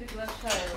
приглашаю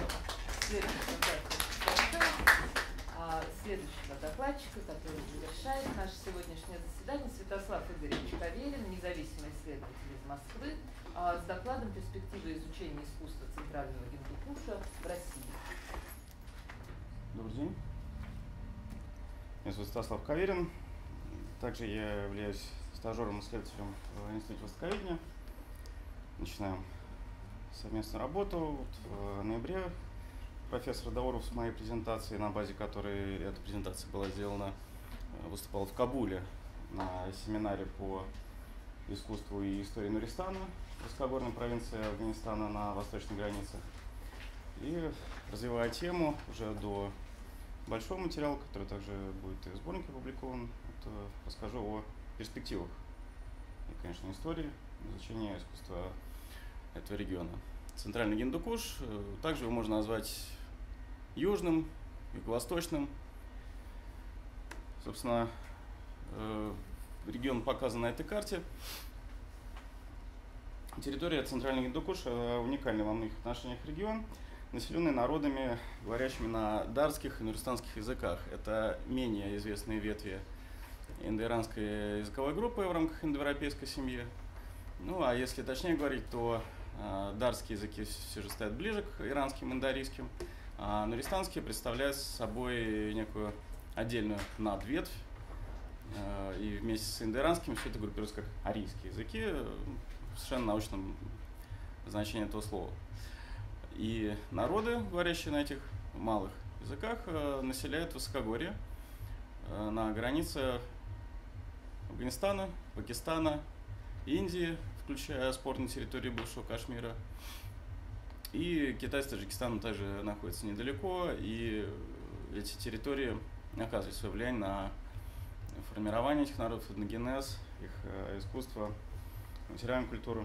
следующего докладчика, который завершает наше сегодняшнее заседание, Святослав Игоревич Каверин, независимый исследователь из Москвы, с докладом «Перспективы изучения искусства Центрального Гиндукуша в России». Добрый день. Меня зовут Святослав Каверин. Также я являюсь стажером-исследователем в Институте востоковедения. Начинаем совместную работу. В ноябре профессор Дауров с моей презентацией, на базе которой эта презентация была сделана, выступал в Кабуле на семинаре по искусству и истории Нуристана, высокогорной провинции Афганистана на восточной границе. И развивая тему уже до большого материала, который также будет и в сборнике опубликован, расскажу о перспективах и, конечно, истории изучения искусства этого региона. Центральный Гиндукуш, также его можно назвать южным, юго-восточным. Собственно, регион показан на этой карте. Территория Центрального Гиндукуша уникальный во многих отношениях регион, населенный народами, говорящими на дарских и нуристанских языках. Это менее известные ветви индоиранской языковой группы в рамках индоевропейской семьи. Ну, а если точнее говорить, то дарские языки все же стоят ближе к иранским, мандарийским, а нуристанские представляют собой некую отдельную надветвь, и вместе с индоиранским все это группируется как арийские языки, в совершенно научном значении этого слова. И народы, говорящие на этих малых языках, населяют высокогорье на границе Афганистана, Пакистана, Индии, включая спорные территории бывшего Кашмира. И Китай с Таджикистаном также находятся недалеко, и эти территории оказывают свое влияние на формирование этих народов, этногенез, их искусство, материальную культуру.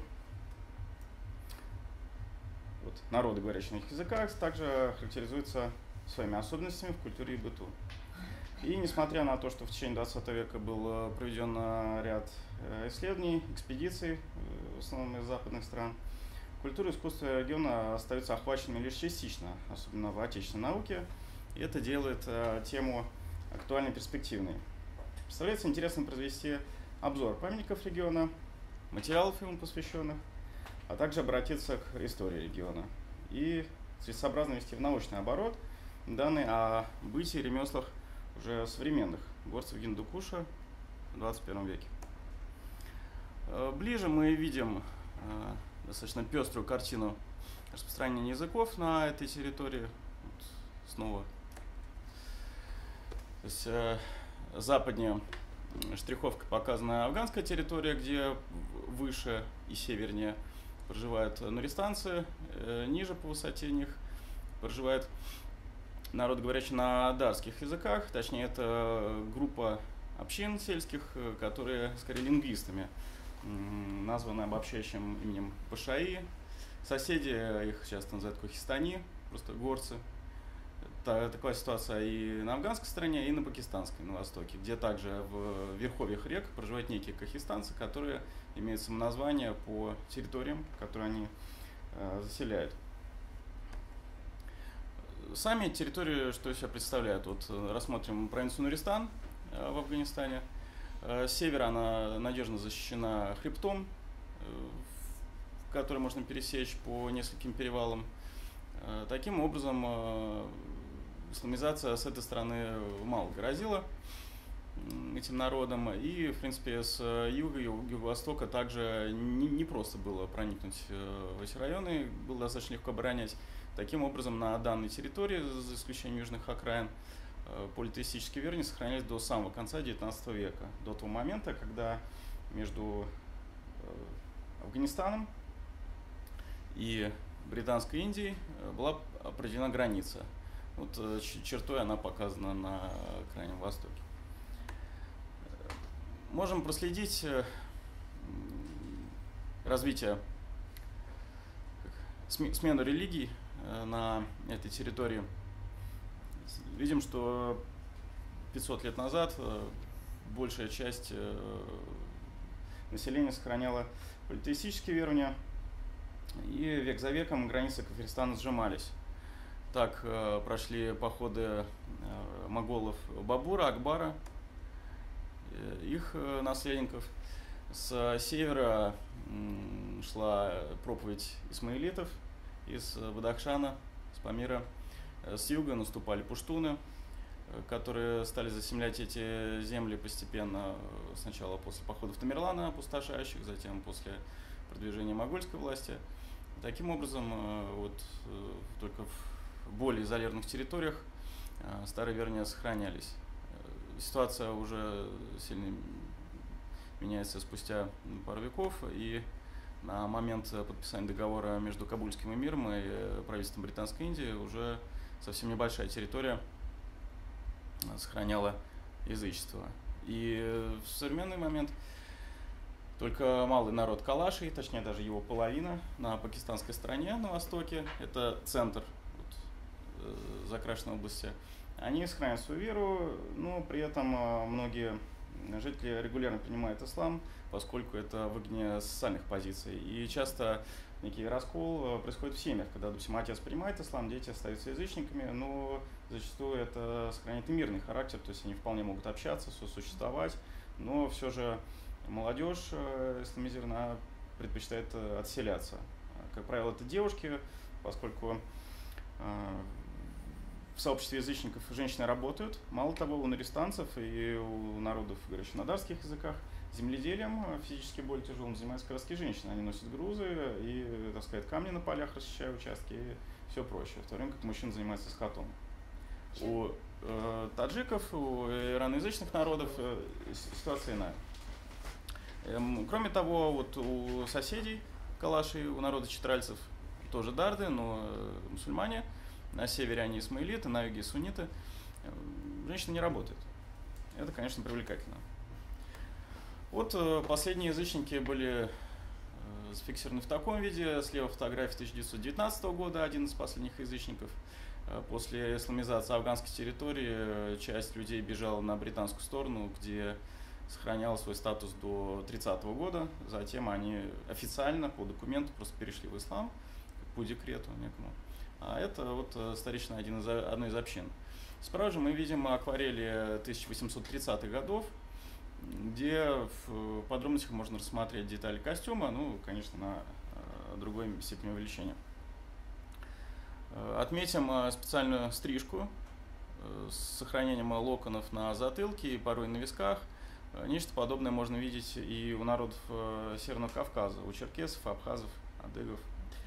Вот. Народы, говорящие на этих языках, также характеризуются своими особенностями в культуре и быту. И несмотря на то, что в течение 20 века был проведен ряд исследований, экспедиций, в основном из западных стран, культура и искусство региона остаются охваченными лишь частично, особенно в отечественной науке, и это делает тему актуальной и перспективной. Представляется интересным произвести обзор памятников региона, материалов ему посвященных, а также обратиться к истории региона и целесообразно вести в научный оборот данные о бытии и ремеслах уже современных горцев Гиндукуша в 21 веке. Ближе мы видим достаточно пеструю картину распространения языков на этой территории. Вот снова. То есть, западнее штриховка показана афганская территория, где выше и севернее проживают нуристанцы, ниже по высоте них проживает народ, говорящий на дарских языках, точнее это группа общин сельских, которые скорее лингвистами названы обобщающим именем Пашаи. Соседи их часто называют кохистани, просто горцы. Такая ситуация и на афганской стороне, и на пакистанской, на востоке, где также в верховьях рек проживают некие кохистанцы, которые имеют самоназвание по территориям, которые они заселяют. Сами территории, что из себя представляют? Вот рассмотрим провинцию Нуристан в Афганистане. С севера она надежно защищена хребтом, который можно пересечь по нескольким перевалам. Таким образом, исламизация с этой стороны мало грозила этим народам. И, в принципе, с юга и юго-востока также не просто было проникнуть в эти районы, было достаточно легко оборонять. Таким образом, на данной территории, за исключением южных окраин, политеистические верования сохранялись до самого конца XIX века, до того момента, когда между Афганистаном и Британской Индией была определена граница. Вот чертой она показана на Крайнем Востоке. Можем проследить развитие, смену религий на этой территории. Видим, что 500 лет назад большая часть населения сохраняла политеистические верования, И век за веком границы Кафирстана сжимались. Так прошли походы моголов Бабура, Акбара, их наследников. С севера шла проповедь исмаилитов из Бадахшана, с Памира. С юга наступали пуштуны, которые стали заселять эти земли постепенно, сначала после походов Тамерлана опустошающих, затем после продвижения монгольской власти. Таким образом, вот только в более изолированных территориях старые верования сохранялись. Ситуация уже сильно меняется спустя пару веков, и на момент подписания договора между Кабульским эмиром и правительством Британской Индии уже совсем небольшая территория сохраняла язычество. И в современный момент только малый народ Калашей, точнее даже его половина, на пакистанской стороне, на востоке, это центр Закрашенной области, они сохраняют свою веру, но при этом многие жители регулярно принимают ислам, поскольку это выгоднее социальных позиций. И часто некий раскол происходит в семьях, когда, допустим, отец принимает ислам, дети остаются язычниками, но зачастую это сохраняет и мирный характер, то есть они вполне могут общаться, сосуществовать, но все же молодежь исламизированная предпочитает отселяться. Как правило, это девушки, поскольку в сообществе язычников женщины работают. Мало того, у нуристанцев и у народов, говорящих на дарских языках, земледелием физически более тяжелым занимаются как раз женщины. Они носят грузы и таскают камни на полях, расчищают участки и все проще. В то время как мужчины занимаются скотом. У таджиков, у ираноязычных народов ситуация иная. Кроме того, вот у соседей Калашей, у народа читральцев, тоже дарды, но мусульмане. На севере они исмаилиты, на юге сунниты. Женщины не работают. Это, конечно, привлекательно. Вот последние язычники были зафиксированы в таком виде. Слева фотография 1919 года, один из последних язычников. После исламизации афганской территории часть людей бежала на британскую сторону, где сохраняла свой статус до 30-го года. Затем они официально по документу просто перешли в ислам, по декрету некому. А это вот старейшина одной из общин. Справа же мы видим акварели 1830-х годов, где в подробностях можно рассмотреть детали костюма, ну, конечно, на другой степени увеличения. Отметим специальную стрижку с сохранением локонов на затылке и порой на висках. Нечто подобное можно видеть и у народов Северного Кавказа, у черкесов, абхазов, адыгов.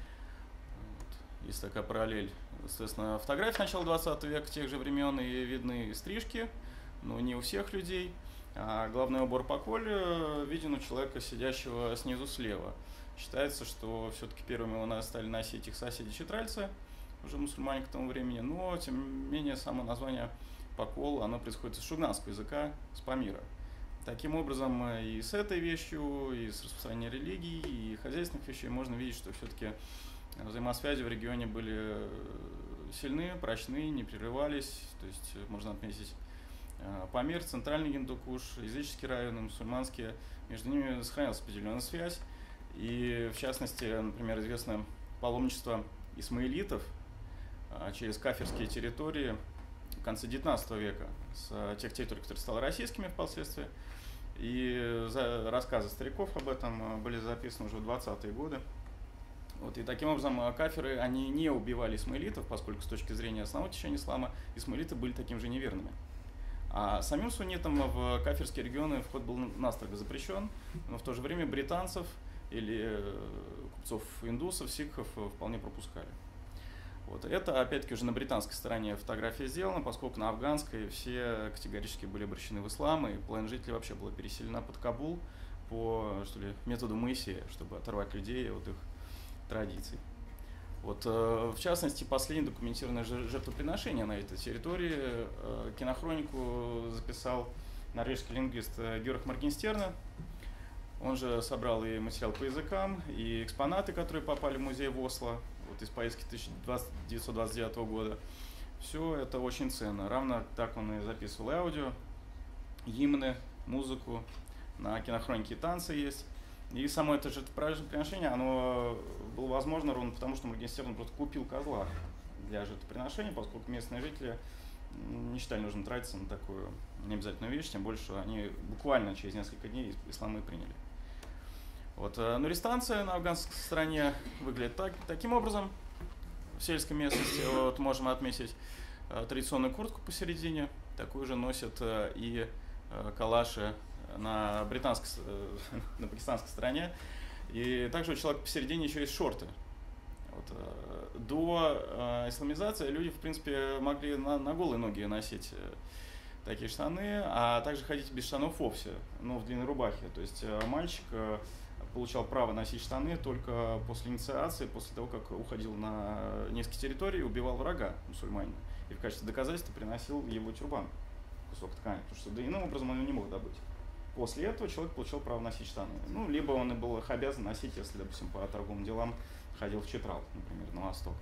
Есть такая параллель. Соответственно, фотографии начала 20 века, тех же времен, и видны стрижки, но не у всех людей. А главный убор поколь виден у человека, сидящего снизу слева. Считается, что все-таки первыми у нас стали носить их соседи-читральцы, уже мусульмане к тому времени, но, тем не менее, само название покол, оно происходит из шугнанского языка, с Памира. Таким образом, и с этой вещью, и с распространением религии, и хозяйственных вещей можно видеть, что все-таки взаимосвязи в регионе были сильны, прочны, не прерывались. То есть можно отметить Памир, центральный Гиндукуш, языческие районы, мусульманские. Между ними сохранилась определенная связь. И в частности, например, известно паломничество исмаилитов через кафирские территории в конце XIX века, с тех территорий, которые стали российскими впоследствии. И рассказы стариков об этом были записаны уже в 20-е годы. Вот, и таким образом кафиры, они не убивали исмаилитов, поскольку с точки зрения основного течения ислама исмаилиты были такими же неверными. А самим суннитам в кафирские регионы вход был настрого запрещен, но в то же время британцев или купцов-индусов, сикхов вполне пропускали. Вот. Это, опять-таки, уже на британской стороне фотография сделана, поскольку на афганской все категорически были обращены в ислам, и половина жителей вообще была переселена под Кабул по, что ли, методу Моисея, чтобы оторвать людей от их традиций. Вот, в частности, последнее документированное жертвоприношение на этой территории кинохронику записал норвежский лингвист Георг Моргенстерна. Он же собрал и материал по языкам, и экспонаты, которые попали в музей в Осло вот, из поездки 1929 года. Все это очень ценно. Равно так он и записывал и аудио, гимны, музыку. На кинохронике танцы есть. И само это жертвоприношение, оно было возможно ровно потому, что Моргенштерн просто купил козла для жертвоприношения, поскольку местные жители не считали нужным тратиться на такую необязательную вещь, тем больше они буквально через несколько дней ислам и приняли. Вот. Нуристанцы на афганской стороне выглядят таким образом. В сельской местности вот, можем отметить традиционную куртку посередине, такую же носят и калаши на пакистанской стороне. И также у человека посередине еще есть шорты. Вот. До исламизации люди, в принципе, могли на голые ноги носить такие штаны, а также ходить без штанов вовсе, но в длинной рубахе. То есть мальчик получал право носить штаны только после инициации, после того, как уходил на низкие территории и убивал врага мусульманина. И в качестве доказательства приносил его тюрбан, кусок ткани, потому что да иным образом он его не мог добыть. После этого человек получил право носить штаны. Ну, либо он и был их обязан носить, если, допустим, по торговым делам ходил в Читрал, например, на восток.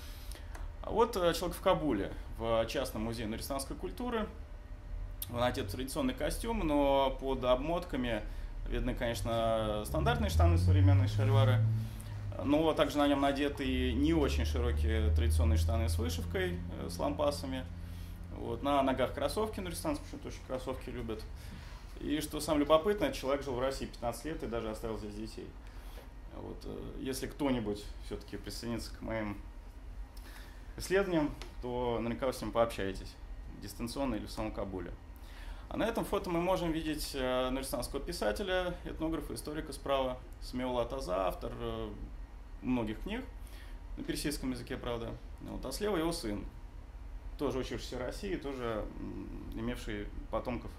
А вот человек в Кабуле, в частном музее нуристанской культуры. Он одет в традиционный костюм, но под обмотками видны, конечно, стандартные штаны, современные шальвары, но также на нем надеты не очень широкие традиционные штаны с вышивкой, с лампасами. Вот. На ногах кроссовки, нуристанцы почему-то очень кроссовки любят. И что самое любопытное, человек жил в России 15 лет и даже оставил здесь детей. Вот. Если кто-нибудь все-таки присоединится к моим исследованиям, то наверняка вы с ним пообщаетесь, дистанционно или в самом Кабуле. А на этом фото мы можем видеть нуристанского писателя, этнографа, историка справа, Смеула Таза, автор многих книг, на персидском языке, правда. Вот. А слева его сын, тоже учившийся в России, тоже имевший потомков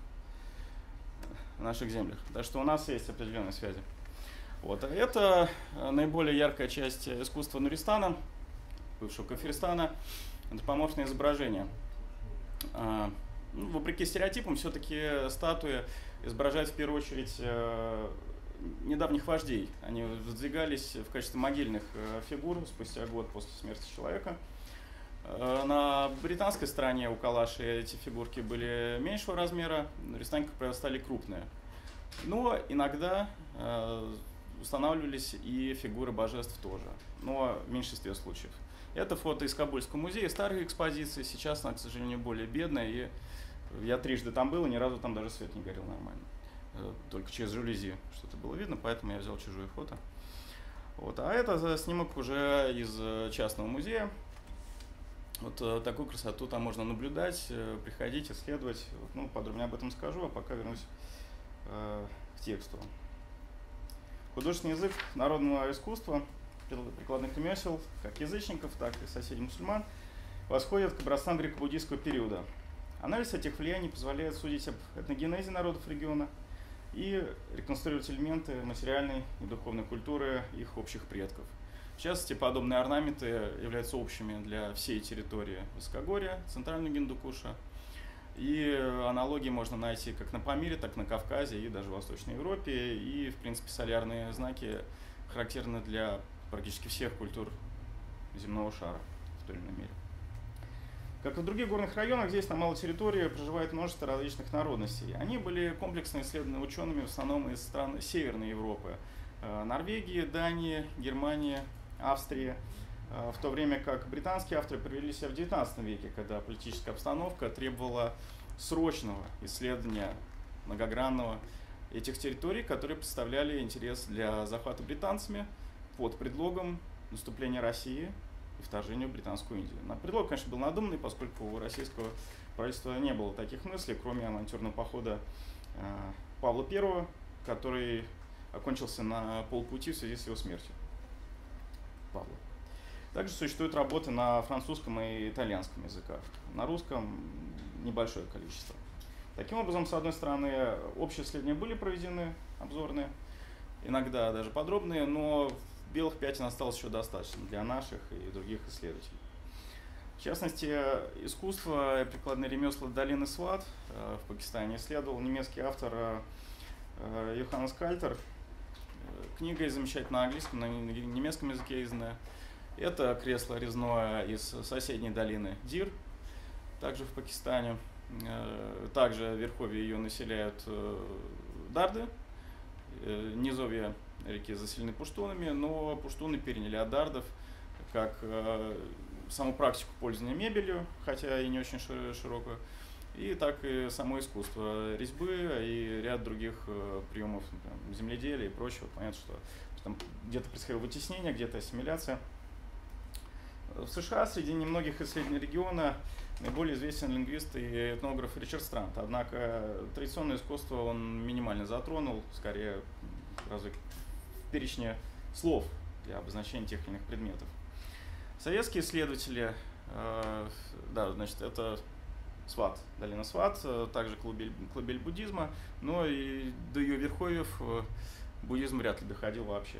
в наших землях. Так что у нас есть определенные связи. Вот. А это наиболее яркая часть искусства Нуристана, бывшего Кафиристана, антропоморфное изображение. Вопреки стереотипам, все-таки статуи изображают в первую очередь недавних вождей. Они воздвигались в качестве могильных фигур спустя год после смерти человека. На британской стороне у калаши эти фигурки были меньшего размера, на Нуристане, как правило, стали крупные. Но иногда устанавливались и фигуры божеств тоже, но в меньшинстве случаев. Это фото из Кабульского музея, старые экспозиции, сейчас она, к сожалению, более бедная, и я трижды там был, и ни разу там даже свет не горел нормально. Только через жалюзи что-то было видно, поэтому я взял чужое фото. Вот. А это снимок уже из частного музея. Вот такую красоту там можно наблюдать, приходить, исследовать. Вот, ну, подробнее об этом скажу, а пока вернусь к тексту. Художественный язык народного искусства, прикладных ремесел, как язычников, так и соседей мусульман, восходит к образцам греко-буддийского периода. Анализ этих влияний позволяет судить об этногенезе народов региона и реконструировать элементы материальной и духовной культуры их общих предков. В частности, подобные орнаменты являются общими для всей территории Высокогорья, Центрального Гиндукуша. И аналогии можно найти как на Памире, так и на Кавказе и даже в Восточной Европе. И, в принципе, солярные знаки характерны для практически всех культур земного шара в той или иной мере. Как и в других горных районах, здесь на малой территории проживает множество различных народностей. Они были комплексно исследованы учеными в основном из стран Северной Европы. Норвегии, Дании, Германии, Австрии. В то время как британские авторы привели себя в XIX веке, когда политическая обстановка требовала срочного исследования многогранного этих территорий, которые представляли интерес для захвата британцами под предлогом наступления России и вторжения в Британскую Индию. Предлог, конечно, был надуманный, поскольку у российского правительства не было таких мыслей, кроме авантюрного похода Павла I, который окончился на полпути в связи с его смертью. Павла. Также существуют работы на французском и итальянском языках. На русском небольшое количество. Таким образом, с одной стороны, общие исследования были проведены, обзорные, иногда даже подробные, но белых пятен осталось еще достаточно для наших и других исследователей. В частности, искусство и прикладные ремесла долины Сват в Пакистане исследовал немецкий автор Йоханнес Кальтер. Книга замечательно на английском, на немецком языке изданная. Это кресло резное из соседней долины Дир, также в Пакистане. Также в верховье ее населяют дарды, низовья реки заселены пуштунами, но пуштуны переняли от дардов как саму практику пользования мебелью, хотя и не очень широкую, и так и само искусство резьбы и ряд других приемов, например, земледелия и прочего. Понятно, что там где-то происходило вытеснение, где-то ассимиляция. В США среди немногих исследований региона наиболее известен лингвист и этнограф Ричард Странт. Однако традиционное искусство он минимально затронул, скорее разве в перечне слов для обозначения тех или иных предметов. Советские исследователи, да, значит, это Сват, долина Сват, также колыбель буддизма, но и до ее верховьев буддизм вряд ли доходил вообще.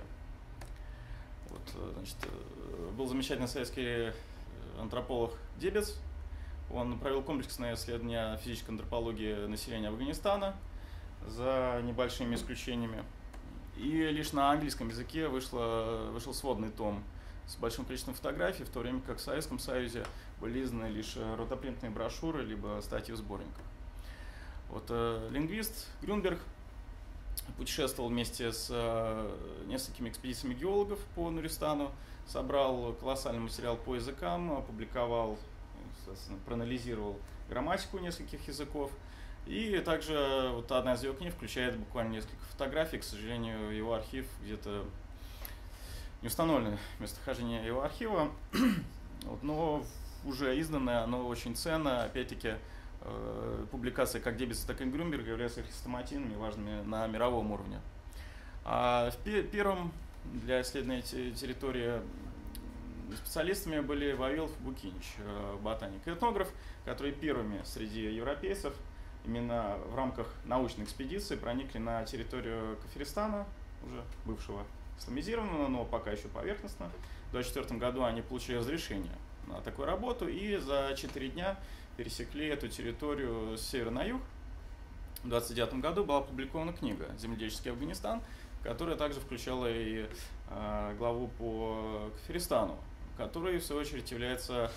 Вот, значит, был замечательный советский антрополог Дебец. Он провел комплексное исследование физической антропологии населения Афганистана за небольшими исключениями. И лишь на английском языке вышел сводный том с большим количеством фотографий, в то время как в Советском Союзе были изданы лишь ротопринтные брошюры, либо статьи в сборниках. Вот, лингвист Грюнберг путешествовал вместе с несколькими экспедициями геологов по Нуристану, собрал колоссальный материал по языкам, опубликовал, проанализировал грамматику нескольких языков. И также вот одна из его книг включает буквально несколько фотографий. К сожалению, его архив где-то не установлено местохождение его архива, вот, но уже изданное, оно очень ценно. Опять-таки, публикации как Дебиса, так и Грюнберга являются хрестоматийными, важными на мировом уровне. А первым для исследования территории специалистами были Вавилов и Букинич, ботаник и этнограф, которые первыми среди европейцев именно в рамках научной экспедиции проникли на территорию Кафиристана, уже бывшего исламизированного, но пока еще поверхностно. В 2024 году они получили разрешение на такую работу и за 4 дня пересекли эту территорию с севера на юг. В 2029 году была опубликована книга «Земледельческий Афганистан», которая также включала и главу по Кафиристану, который, в свою очередь, является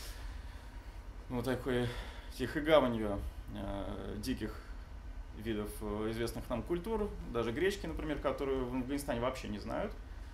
такой тихой гаванью диких видов известных нам культур, даже гречки, например, которую в Афганистане вообще не знают,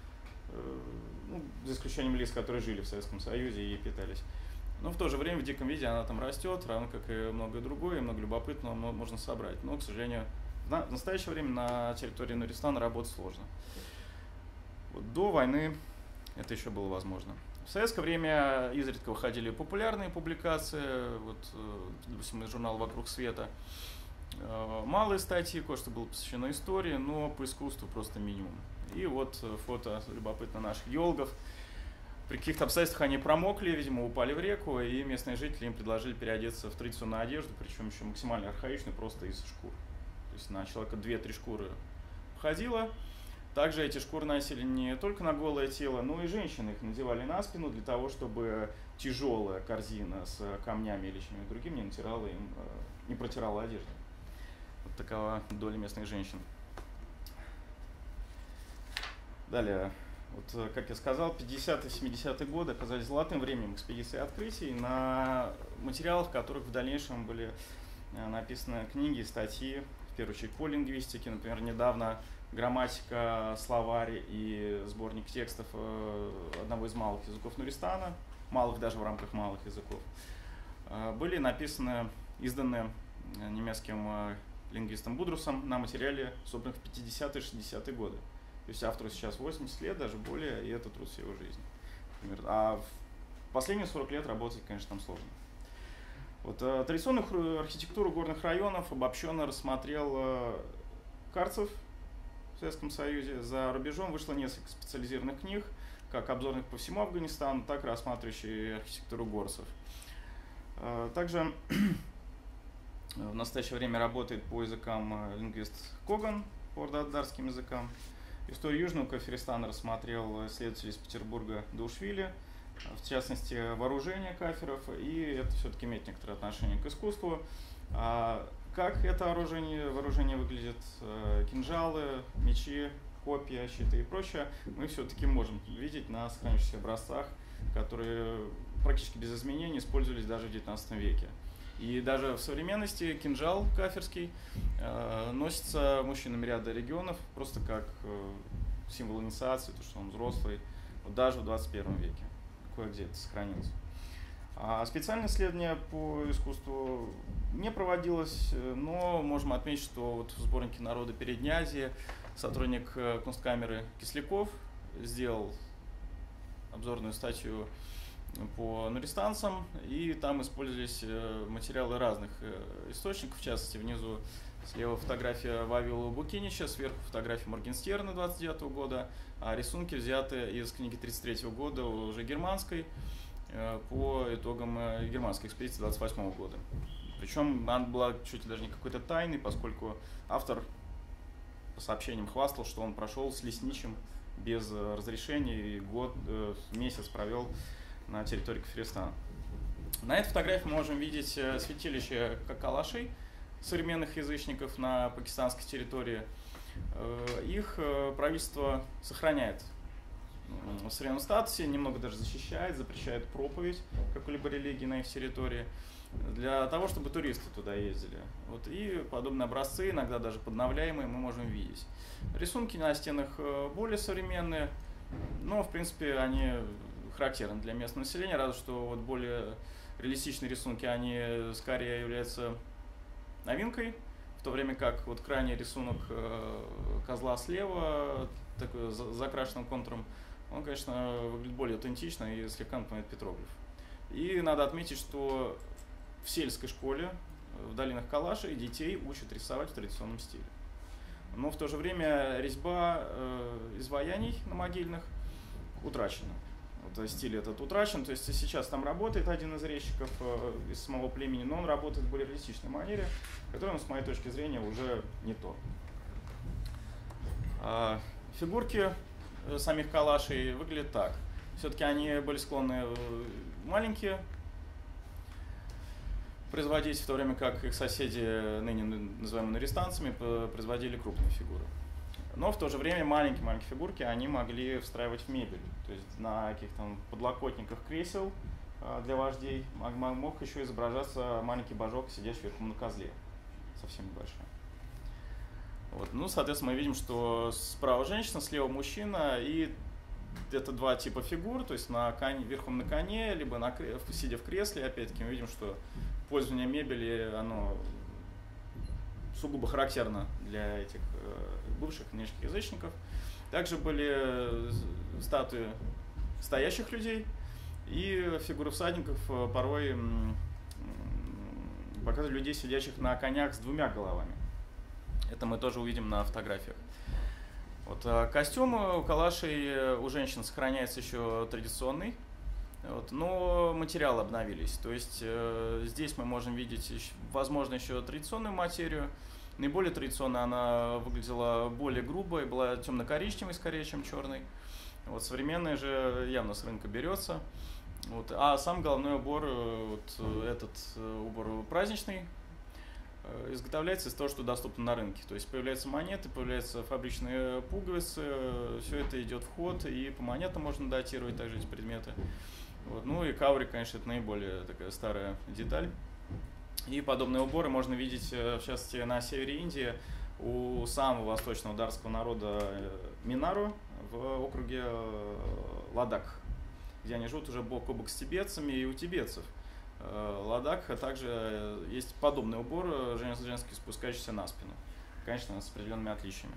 за исключением лиц, которые жили в Советском Союзе и питались. Но в то же время в диком виде она там растет, равно как и многое другое, и много любопытного можно собрать. Но, к сожалению, в настоящее время на территории Нуристана работать сложно. Вот до войны это еще было возможно. В советское время изредка выходили популярные публикации, вот, допустим, из журнала «Вокруг света». Малые статьи, кое-что было посвящено истории, но по искусству просто минимум. И вот фото любопытно наших геологов. При каких-то обстоятельствах они промокли, видимо, упали в реку, и местные жители им предложили переодеться в традиционную одежду, причем еще максимально архаичную, просто из шкур. То есть на человека 2-3 шкуры входило. Также эти шкуры носили не только на голое тело, но и женщины их надевали на спину для того, чтобы тяжелая корзина с камнями или чем-нибудь другим не протирала одежду. Вот такова доля местных женщин. Далее, вот, как я сказал, 50-е, 70-е годы оказались золотым временем экспедиции и открытий, на материалах, в которых в дальнейшем были написаны книги, статьи, в первую очередь по лингвистике. Например, недавно грамматика, словарь и сборник текстов одного из малых языков Нуристана, малых даже в рамках малых языков, были написаны, изданы немецким лингвистом Будрусом на материале, собранных в 50-е, 60-е годы. То есть автору сейчас 80 лет, даже более, и это труд всей его жизни. Например. А в последние 40 лет работать, конечно, там сложно. Вот, традиционную архитектуру горных районов обобщенно рассмотрел Карцев в Советском Союзе. За рубежом вышло несколько специализированных книг, как обзорных по всему Афганистану, так и рассматривающие архитектуру горцев. Также в настоящее время работает по языкам лингвист Коган, по ордо-дарским языкам. Историю Южного Кафиристана рассмотрел исследователь из Петербурга Даушвили, в частности, вооружение кафиров, и это все-таки имеет некоторое отношение к искусству. Как это вооружение выглядит, кинжалы, мечи, копья, щиты и прочее, мы все-таки можем видеть на сохранившихся образцах, которые практически без изменений использовались даже в XIX веке. И даже в современности кинжал кафирский носится мужчинами ряда регионов просто как символ инициации, то, что он взрослый, вот даже в 21 веке. Кое-где это сохранилось. А специальное исследование по искусству не проводилось, но можем отметить, что вот в сборнике «Народы Передней Азии» сотрудник Кунсткамеры Кисляков сделал обзорную статью по нуристанцам, и там использовались материалы разных источников, в частности, внизу слева фотография Вавила Букинича, сверху фотография Моргенстерна 29 года, а рисунки взяты из книги 33 года, уже германской, по итогам германской экспедиции 28 года. Причем она была чуть ли даже не какой-то тайной, поскольку автор по сообщениям хвастал, что он прошел с лесничим без разрешения и месяц провел на территории Кафиристана. На этой фотографии мы можем видеть святилище калашей, современных язычников на пакистанской территории. Их правительство сохраняет в современном статусе, немного даже защищает, запрещает проповедь какой-либо религии на их территории, для того, чтобы туристы туда ездили. Вот, и подобные образцы, иногда даже подновляемые, мы можем видеть. Рисунки на стенах более современные, но, в принципе, они характерны для местного населения, разве что вот более реалистичные рисунки, они скорее являются новинкой, в то время как вот крайний рисунок козла слева, такой закрашенным контуром, он, конечно, выглядит более аутентично и слегка напоминает петроглиф. И надо отметить, что в сельской школе в долинах Калаши детей учат рисовать в традиционном стиле. Но в то же время резьба изваяний на могильных утрачена. Вот стиль этот утрачен, то есть сейчас там работает один из резчиков из самого племени, но он работает в более реалистичной манере, которая, с моей точки зрения, уже не то. Фигурки самих калашей выглядят так. Все-таки они были склонны маленькие производить, в то время как их соседи, ныне называемые нуристанцами, производили крупные фигуры. Но в то же время маленькие фигурки они могли встраивать в мебель. То есть на каких-то подлокотниках кресел для вождей мог еще изображаться маленький божок, сидящий верхом на козле, совсем небольшой. Вот. Ну, соответственно, мы видим, что справа женщина, слева мужчина, и это два типа фигур, то есть верхом на коне, либо сидя в кресле. Опять-таки мы видим, что пользование мебели, оно сугубо характерно для этих бывших нынешних язычников. Также были статуи стоящих людей и фигуры всадников, порой показывали людей, сидящих на конях с двумя головами. Это мы тоже увидим на фотографиях. Вот, костюм у калашей у женщин сохраняется еще традиционный, вот, но материалы обновились. То есть здесь мы можем видеть, возможно, еще традиционную материю. Наиболее традиционно она выглядела более грубой, была темно-коричневой скорее, чем черной. Вот, современная же явно с рынка берется. Вот, а сам головной убор, вот этот убор праздничный, изготовляется из того, что доступно на рынке. То есть появляются монеты, появляются фабричные пуговицы, все это идет в ход, и по монетам можно датировать также эти предметы. Вот. Ну и каурик, конечно, это наиболее такая старая деталь. И подобные уборы можно видеть, в частности, на севере Индии у самого восточного дарского народа Минару в округе Ладак, где они живут уже бок о бок с тибетцами, и у тибетцев Ладак также есть подобный убор женский, спускающийся на спину, конечно, с определенными отличиями.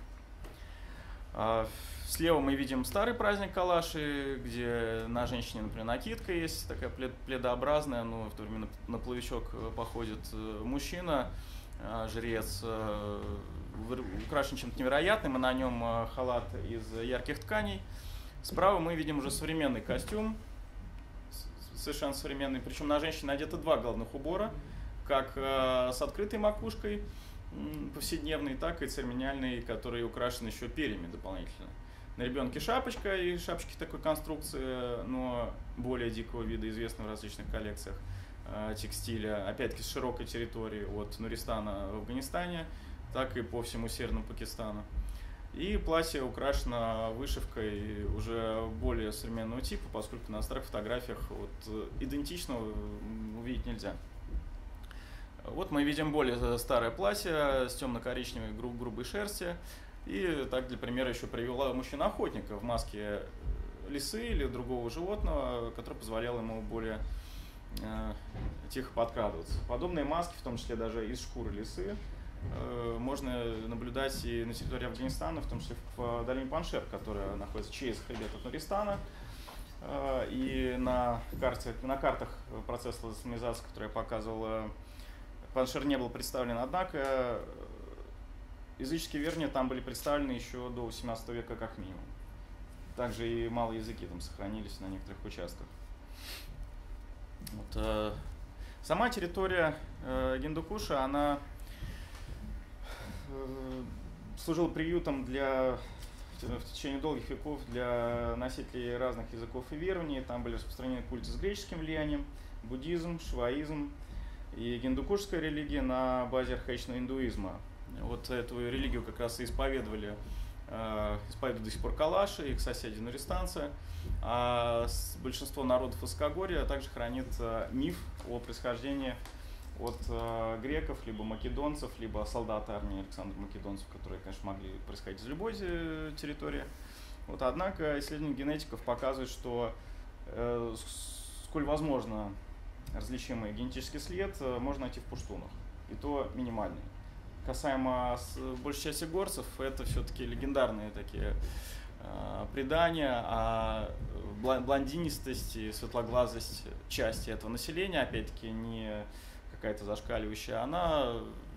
Слева мы видим старый праздник калаши, где на женщине, например, накидка есть, такая пледообразная, но в то время на плавичок походит мужчина, жрец, украшен чем-то невероятным, и на нем халат из ярких тканей. Справа мы видим уже современный костюм, совершенно современный, причем на женщине надето два головных убора, как с открытой макушкой повседневной, так и церемониальной, которые украшены еще перьями дополнительно. На ребенке шапочка, и шапочки такой конструкции, но более дикого вида, известны в различных коллекциях текстиля, опять-таки с широкой территории от Нуристана в Афганистане, так и по всему северному Пакистану. И платье украшено вышивкой уже более современного типа, поскольку на старых фотографиях вот идентичного увидеть нельзя. Вот мы видим более старое платье с темно-коричневой грубой шерсти. И так, для примера, еще привела мужчина-охотника в маске лисы или другого животного, который позволял ему более тихо подкрадываться. Подобные маски, в том числе даже из шкуры лисы, можно наблюдать и на территории Афганистана, в том числе в долине Паншер, которая находится через хребет от Нуристана. И на картах процесса исламизации, который я показывал, Паншер не был представлен, однако языческие верования там были представлены еще до 18 века как минимум. Также и малые языки там сохранились на некоторых участках. Вот, сама территория Гиндукуша, она служила приютом в течение долгих веков для носителей разных языков и верований. Там были распространены культы с греческим влиянием, буддизм, шиваизм и гиндукушская религия на базе архаичного индуизма. Вот эту религию как раз и исповедуют до сих пор калаши, их соседи нуристанцы. А большинство народов Высокогорья также хранит миф о происхождении от греков, либо македонцев, либо солдат армии Александра Македонцев, которые, конечно, могли происходить из любой территории. Вот, однако исследования генетиков показывают, что сколь возможно различимый генетический след можно найти в пуштунах, и то минимальный. Касаемо большей части горцев, это все-таки легендарные такие предания о блондинистости, светлоглазость части этого населения, опять-таки не какая-то зашкаливающая, она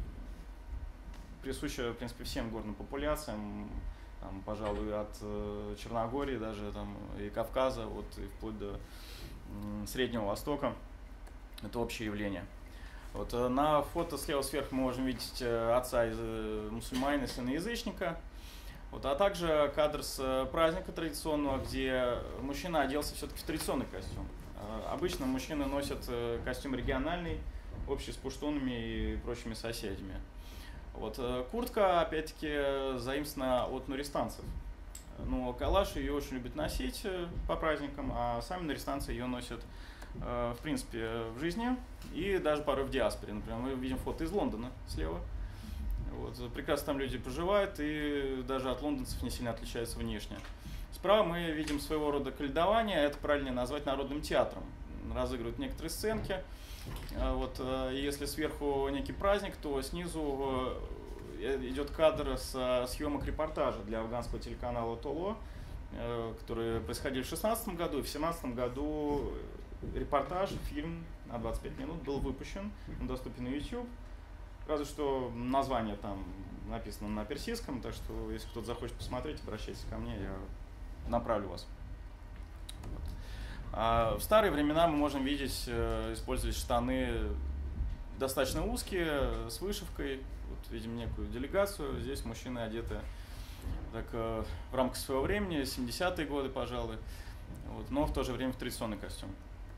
присуща, в принципе, всем горным популяциям, там, пожалуй, от Черногории даже там, и Кавказа, вот, и вплоть до Среднего Востока. Это общее явление. Вот, на фото слева сверху мы можем видеть отца из мусульманина, сына язычника. Вот, а также кадр с праздника традиционного, где мужчина оделся все-таки в традиционный костюм. Обычно мужчины носят костюм региональный, общий с пуштунами и прочими соседями. Вот, куртка, опять-таки, заимствована от нуристанцев. Но калаш ее очень любят носить по праздникам, а сами нуристанцы ее носят в принципе в жизни и даже порой в диаспоре. Например, мы видим фото из Лондона слева. Вот, прекрасно там люди проживают и даже от лондонцев не сильно отличаются внешне. Справа мы видим своего рода кольдование, это правильнее назвать народным театром. Разыгрывают некоторые сценки. Вот, если сверху некий праздник, то снизу идет кадр с съемок репортажа для афганского телеканала ТОЛО, которые происходили в 2016 году. И в 2017 году репортаж, фильм на 25 минут был выпущен, он доступен на YouTube. Разве что название там написано на персидском, так что если кто-то захочет посмотреть, обращайтесь ко мне, я направлю вас. Вот. В старые времена мы можем видеть, использовались штаны достаточно узкие, с вышивкой. Вот видим некую делегацию. Здесь мужчины одеты так, в рамках своего времени, 70-е годы, пожалуй, вот, но в то же время в традиционный костюм.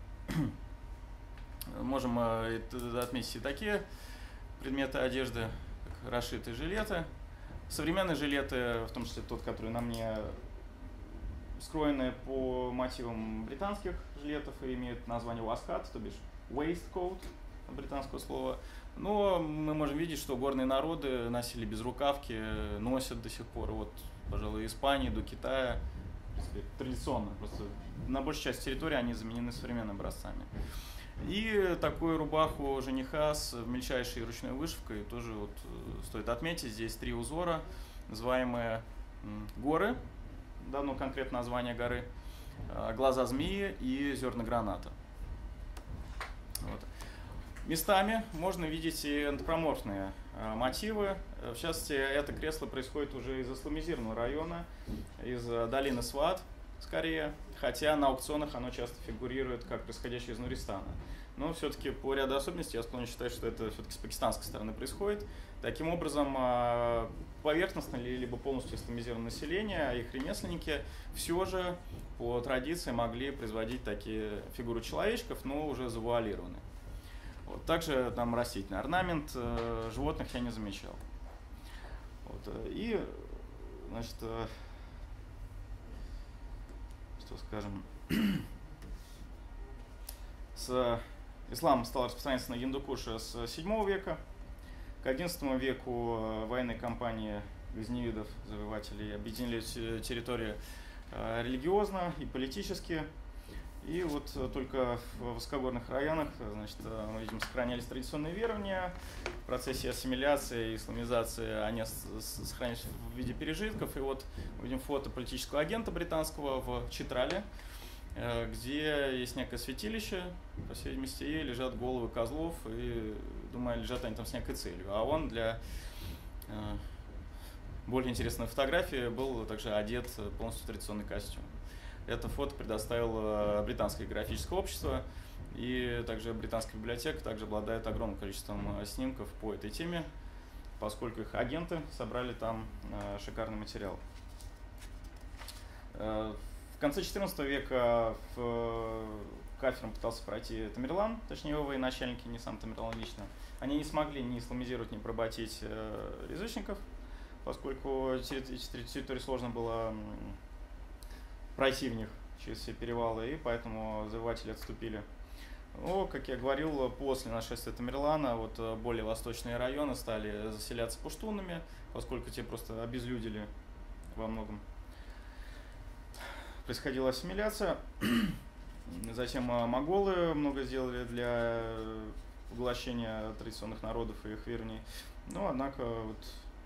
Можем отметить и такие предметы одежды, как расшитые жилеты. Современные жилеты, в том числе тот, который на мне, скроены по мотивам британских жилетов и имеют название waistcoat, то бишь waistcoat, британского слова. Но мы можем видеть, что горные народы носили безрукавки, носят до сих пор, вот, пожалуй, Испании до Китая, традиционно. Просто на большей части территории они заменены современными образцами. И такую рубаху жениха с мельчайшей ручной вышивкой тоже вот стоит отметить. Здесь 3 узора, называемые горы, дано конкретное название горы, глаза змеи и зерна граната. Вот. Местами можно видеть и антропоморфные мотивы. В частности, это кресло происходит уже из исламизированного района, из долины Сват, скорее, хотя на аукционах оно часто фигурирует как происходящее из Нуристана. Но все-таки по ряду особенностей я склонен считать, что это все-таки с пакистанской стороны происходит. Таким образом, поверхностно либо полностью исламизированное население, их ремесленники все же по традиции могли производить такие фигуры человечков, но уже завуалированные. Вот. Также там растительный орнамент, животных я не замечал. Вот. И, значит, что скажем, ислам стал распространяться на Гиндукуше с 7 века. К XI веку военные кампании газневидов, завоевателей, объединили территории религиозно и политически. И вот только в высокогорных районах, значит, мы видим, сохранялись традиционные верования. В процессе ассимиляции и исламизации они сохранились в виде пережитков. И вот мы видим фото политического агента британского в Читрале, где есть некое святилище, по всей видимости, и лежат головы козлов, и, думаю, лежат они там с некой целью. А он для более интересной фотографии был также одет полностью в традиционный костюм. Это фото предоставило британское географическое общество, и также британская библиотека также обладает огромным количеством снимков по этой теме, поскольку их агенты собрали там шикарный материал. В конце XIV века кафедром пытался пройти Тамерлан, точнее его военачальники, не сам Тамерлан лично. Они не смогли ни исламизировать, ни поработить язычников, поскольку территорию сложно было пройти в них через все перевалы, и поэтому завоеватели отступили. Но, как я говорил, после нашествия Тамерлана вот более восточные районы стали заселяться пуштунами, поскольку те просто обезлюдили во многом. Происходила ассимиляция. Затем монголы много сделали для поглощения традиционных народов и их верований. Но, однако, вот,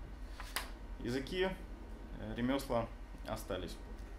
языки, ремесла остались.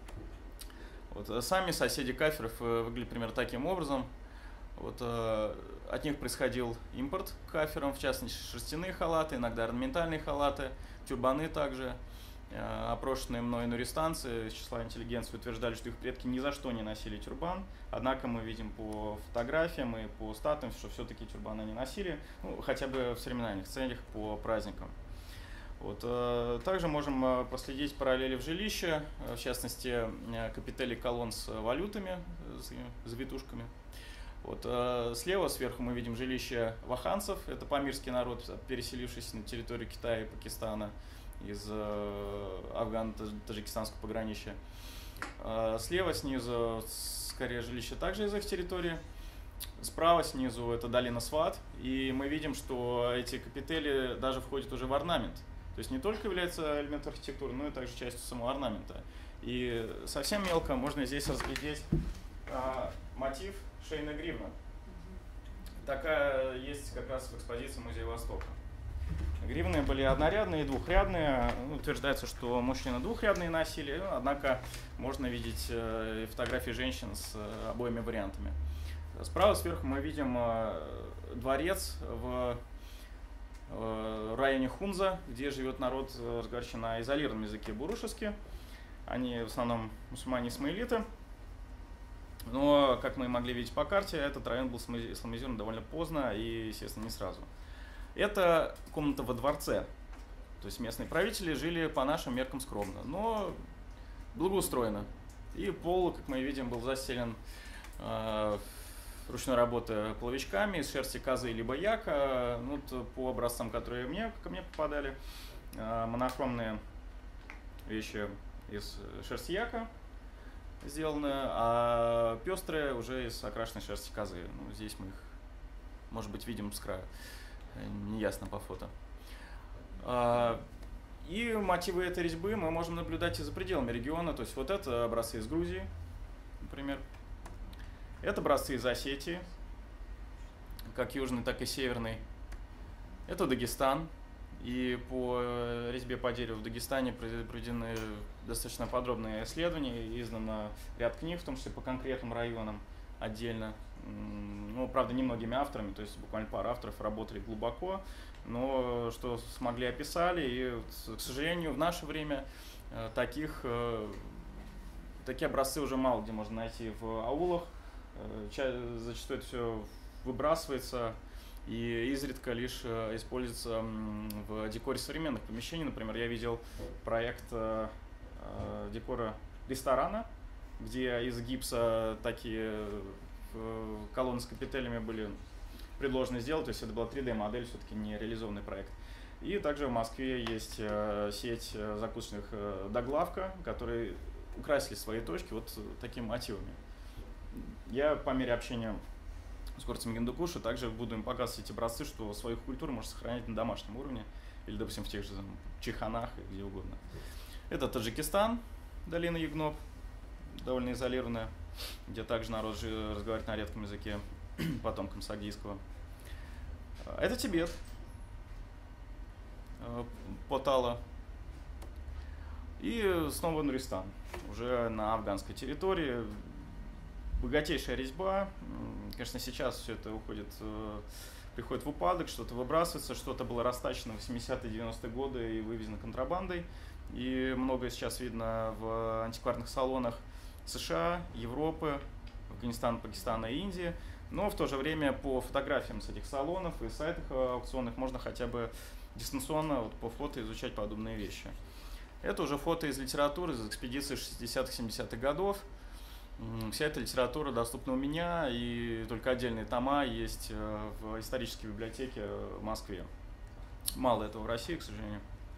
Вот, сами соседи кафиров выглядели примерно таким образом. Вот, от них происходил импорт к кафирам, в частности шерстяные халаты, иногда орнаментальные халаты, тюрбаны также. Опрошенные мной нуристанцы из числа интеллигенции утверждали, что их предки ни за что не носили тюрбан. Однако мы видим по фотографиям и по статам, что все-таки тюрбаны они носили, ну, хотя бы в церемониальных целях по праздникам. Вот. Также можем проследить параллели в жилище, в частности, капители колонн с валютами, с завитушками. Вот. Слева сверху мы видим жилище ваханцев, это памирский народ, переселившийся на территорию Китая и Пакистана из афгано-таджикистанского пограничья. Слева снизу, скорее, жилище также из их территории. Справа снизу это долина Сват, и мы видим, что эти капители даже входят уже в орнамент. То есть не только является элементом архитектуры, но и также частью самого орнамента. И совсем мелко можно здесь разглядеть мотив шейной гривны. Такая есть как раз в экспозиции Музея Востока. Гривны были однорядные и двухрядные. Утверждается, что мужчины двухрядные носили, однако можно видеть фотографии женщин с обоими вариантами. Справа сверху мы видим дворец в районе Хунза, где живет народ, разговаривающий на изолированном языке бурушевски. Они в основном мусульмане-исмаилиты. Но, как мы могли видеть по карте, этот район был исламизирован довольно поздно и, естественно, не сразу. Это комната во дворце. То есть местные правители жили по нашим меркам скромно, но благоустроено. И пол, как мы видим, был застелен ручной работы половичками из шерсти козы либо яка. Ну, по образцам, которые ко мне попадали, монохромные вещи из шерсти яка сделаны, а пестрые уже из окрашенной шерсти козы. Ну, здесь мы их, может быть, видим с края. Неясно по фото. И мотивы этой резьбы мы можем наблюдать и за пределами региона. То есть вот это образцы из Грузии, например. Это образцы из Осетии, как южный, так и северный. Это Дагестан. И по резьбе по дереву в Дагестане проведены достаточно подробные исследования, издано ряд книг, в том числе по конкретным районам отдельно. Ну, правда, немногими авторами, то есть буквально пара авторов работали глубоко, но что смогли, описали. И, к сожалению, в наше время такие образцы уже мало где можно найти в аулах. Зачастую это все выбрасывается и изредка лишь используется в декоре современных помещений. Например, я видел проект декора ресторана, где из гипса такие колонны с капителями были предложены сделать, то есть это была 3D-модель, все-таки не реализованный проект. И также в Москве есть сеть закусочных «Доглавка», которые украсили свои точки вот такими мотивами. Я по мере общения с горцами Гиндукуша. Также буду им показывать эти образцы, что свою культуру можно сохранять на домашнем уровне, или, допустим, в тех же Чайханах и где угодно. Это Таджикистан, долина Ягноб, довольно изолированная, где также народ разговаривает на редком языке, потомкам сагдийского. Это Тибет, Потала. И снова Нуристан, уже на афганской территории. Богатейшая резьба. Конечно, сейчас все это приходит в упадок, что-то выбрасывается, что-то было растачено в 80-е, 90-е годы и вывезено контрабандой. И многое сейчас видно в антикварных салонах США, Европы, Афганистана, Пакистана и Индии. Но в то же время по фотографиям с этих салонов и сайтах аукционных можно хотя бы дистанционно по фото изучать подобные вещи. Это уже фото из литературы, из экспедиции 60-х, 70-х годов. Вся эта литература доступна у меня, и только отдельные тома есть в исторической библиотеке в Москве. Мало этого в России, к сожалению.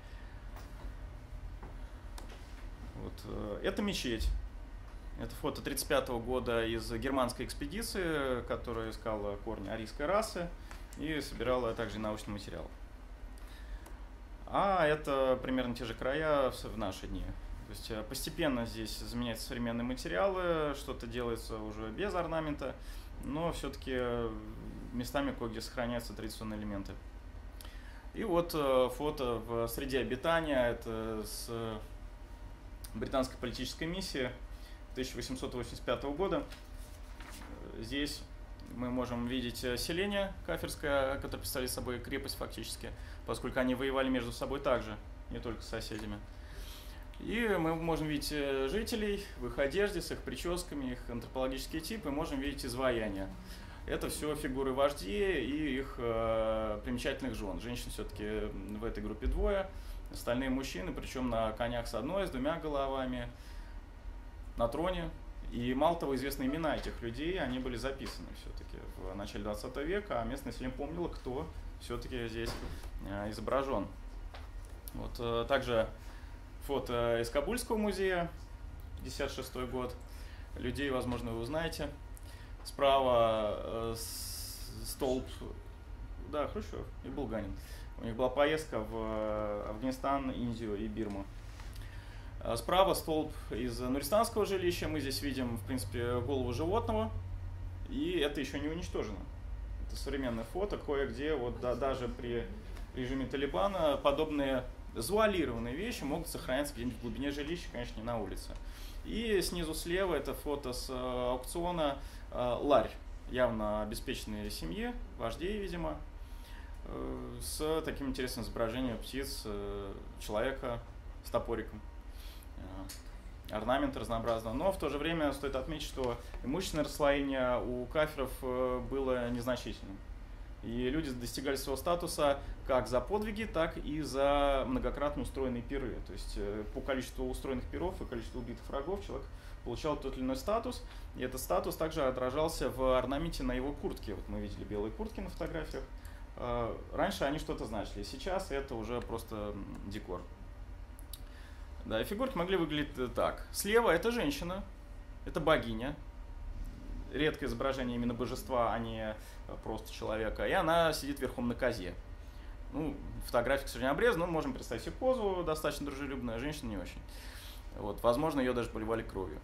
Вот. Это мечеть. Это фото 1935 года из германской экспедиции, которая искала корни арийской расы и собирала также научный материал. А это примерно те же края в наши дни. То есть постепенно здесь заменяются современные материалы, что-то делается уже без орнамента, но все-таки местами кое-где сохраняются традиционные элементы. И вот фото в среде обитания, это с британской политической миссии 1885 года. Здесь мы можем видеть селение кафирское, которое представляет собой крепость фактически, поскольку они воевали между собой также, не только с соседями. И мы можем видеть жителей в их одежде, с их прическами, их антропологический тип, и можем видеть изваяния. Это все фигуры вождей и их примечательных жен. Женщин все-таки в этой группе двое, остальные мужчины, причем на конях с одной, с двумя головами, на троне. И мало того, известны имена этих людей, они были записаны все-таки в начале 20 века, а местное население помнило, кто все-таки здесь изображен. Вот, также фото из Кабульского музея, 1956 год. Людей, возможно, вы узнаете. Справа столб, да, Хрущев и Булганин. У них была поездка в Афганистан, Индию и Бирму. Справа столб из нуристанского жилища. Мы здесь видим, в принципе, голову животного. И это еще не уничтожено. Это современное фото. Кое-где, вот, даже при режиме Талибана, подобные завуалированные вещи могут сохраняться где-нибудь в глубине жилища, конечно, не на улице. И снизу слева это фото с аукциона ларь, явно обеспеченной семье, вождей, видимо, с таким интересным изображением птиц, человека с топориком. Орнамент разнообразный. Но в то же время стоит отметить, что имущественное расслоение у кафиров было незначительным. И люди достигали своего статуса как за подвиги, так и за многократно устроенные пиры. То есть по количеству устроенных пиров и количеству убитых врагов человек получал тот или иной статус. И этот статус также отражался в орнаменте на его куртке. Вот мы видели белые куртки на фотографиях. Раньше они что-то значили, сейчас это уже просто декор. Да, и фигурки могли выглядеть так. Слева это женщина, это богиня. Редкое изображение именно божества, а не просто человека. И она сидит верхом на козе. Ну, фотография, к сожалению, обрезана, но можем представить себе позу достаточно дружелюбная, женщина не очень. Вот, возможно, ее даже поливали кровью.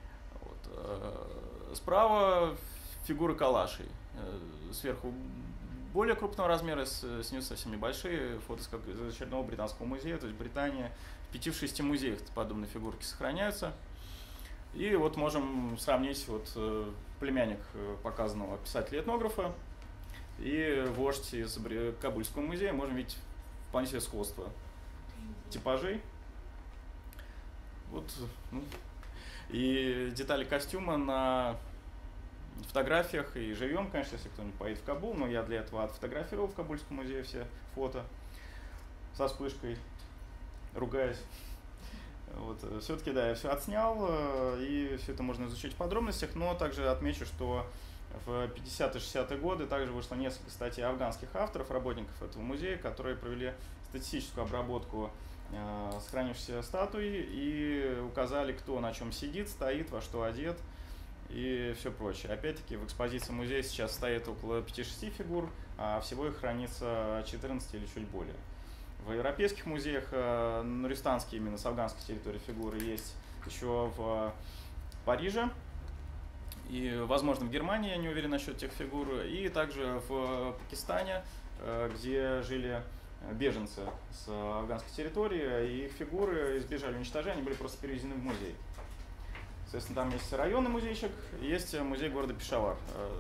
Вот. Справа фигуры калашей. Сверху более крупного размера, снизу совсем небольшие. Фото из очередного британского музея. То есть Британия в 5-6 музеях подобные фигурки сохраняются. И вот можем сравнить вот племянник показанного писателя-этнографа и вождь из Кабульского музея. Можем видеть вполне себе сходство типажей. Вот, ну, и детали костюма на фотографиях и живьем, конечно, если кто-нибудь поедет в Кабул, но я для этого отфотографировал в Кабульском музее все фото со вспышкой, ругаясь. Вот, все-таки, да, я все отснял, и все это можно изучить в подробностях, но также отмечу, что в 50-60-е годы также вышло несколько статей афганских авторов, работников этого музея, которые провели статистическую обработку сохранившихся статуй и указали, кто на чем сидит, стоит, во что одет. и все прочее. Опять-таки в экспозиции музея сейчас стоит около 5-6 фигур, а всего их хранится 14 или чуть более. В европейских музеях нуристанские, именно с афганской территории фигуры, есть еще в Париже и, возможно, в Германии, я не уверен насчет тех фигур, и также в Пакистане, где жили беженцы с афганской территории, и их фигуры избежали уничтожения, они были просто перевезены в музей. Соответственно, там есть районный музейчик, есть музей города Пешавар,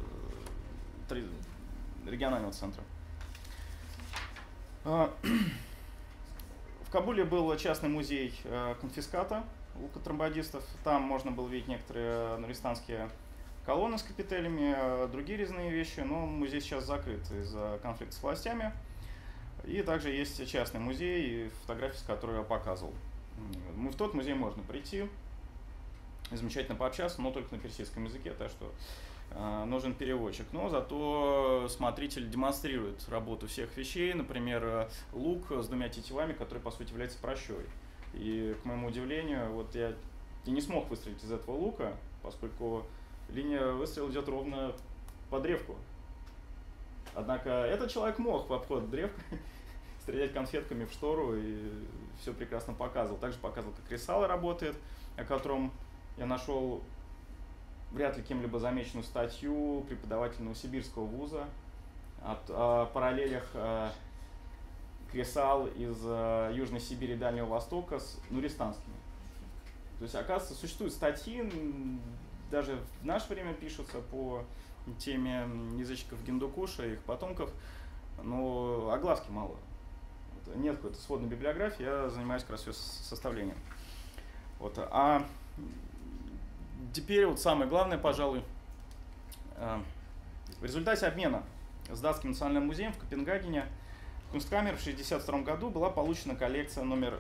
регионального центра. В Кабуле был частный музей конфиската у контрабандистов. Там можно было видеть некоторые нуристанские колонны с капителями, другие резные вещи, но музей сейчас закрыт из-за конфликта с властями. И также есть частный музей, фотографии, с которой я показывал. В тот музей можно прийти, замечательно пообщаться, но только на персидском языке, так что нужен переводчик. Но зато смотритель демонстрирует работу всех вещей, например, лук с 2 тетивами, который по сути является пращой. И, к моему удивлению, вот я не смог выстрелить из этого лука, поскольку линия выстрела идет ровно по древку. Однако этот человек мог в обход древка стрелять конфетками в штору и все прекрасно показывал. Также показывал, как Рисала работает, о котором я нашел вряд ли кем-либо замеченную статью преподавателя Новосибирского вуза о параллелях Рисал из Южной Сибири и Дальнего Востока с нуристанскими. То есть, оказывается, существуют статьи, даже в наше время пишутся по теме язычников Гиндукуша и их потомков, но огласки мало. Нет какой-то сводной библиографии, я занимаюсь как раз ее составлением. Вот. А теперь вот самое главное, пожалуй, в результате обмена с Датским национальным музеем в Копенгагене в Кунсткамер в 1962 году была получена коллекция номер